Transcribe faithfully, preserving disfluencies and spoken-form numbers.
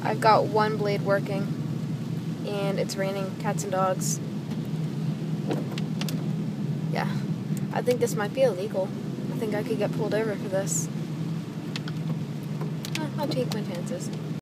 I've got one blade working, and it's raining cats and dogs. Yeah, I think this might be illegal. I think I could get pulled over for this. Eh, I'll take my chances.